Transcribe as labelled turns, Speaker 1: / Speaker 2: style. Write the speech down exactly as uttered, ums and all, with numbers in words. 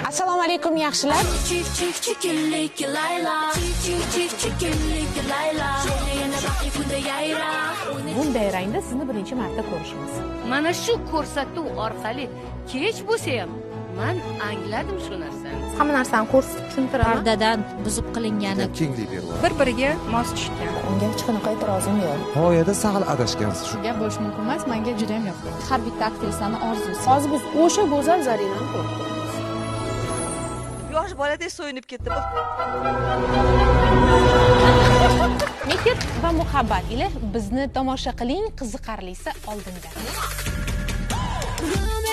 Speaker 1: Assalomu alaykum yaxshilar. Bunday rangda sizni birinchi marta ko'rishimiz.
Speaker 2: Mana shu ko'rsatuv orqali kech bo'lsa ham men angladim shu narsani.
Speaker 1: Hamma narsani ko'rsatib tushuntiraman.
Speaker 3: Pardadan buzib qilingani
Speaker 4: kenglik beryapti.
Speaker 5: Bir-biriga mos tushgan.
Speaker 1: Unga hech qanaqa e'tirozim yo'q.
Speaker 4: G'oyada sal adashgansiz shu.
Speaker 5: Gap bo'lishi mumkin emas, menga juda ham yoqdi.
Speaker 3: har bitta aktrisani orzusi.
Speaker 1: Hozir biz o'sha go'zal Zarinani ko'rib turibmiz.
Speaker 6: Yosh boladek so'yinib ketdi.
Speaker 1: Mehr va muhabbat ila bizni tomosha qiling, qiziqarlisi oldinda.